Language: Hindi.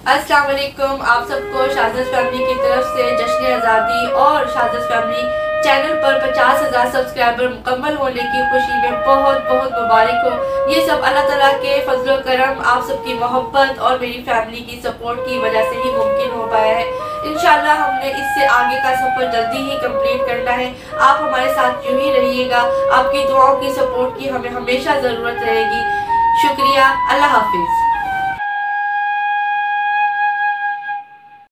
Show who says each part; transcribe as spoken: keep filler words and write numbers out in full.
Speaker 1: अस्सलाम वालेकुम। आप सबको शाज़द फैमिली की तरफ से जश्न आज़ादी और शाज़द फैमिली चैनल पर पचास हज़ार सब्सक्राइबर मुकम्मल होने की खुशी में बहुत बहुत मुबारक हो। ये सब अल्लाह ताला के फजल करम, आप सबकी मोहब्बत और मेरी फैमिली की सपोर्ट की वजह से ही मुमकिन हो पाया है। इंशाल्लाह हमने इससे आगे का सफ़र जल्दी ही कंप्लीट करना है। आप हमारे साथ यूं ही रहिएगा। आपकी दुआओं की सपोर्ट की हमें हमेशा ज़रूरत रहेगी। शुक्रिया। अल्लाह हाफिज़।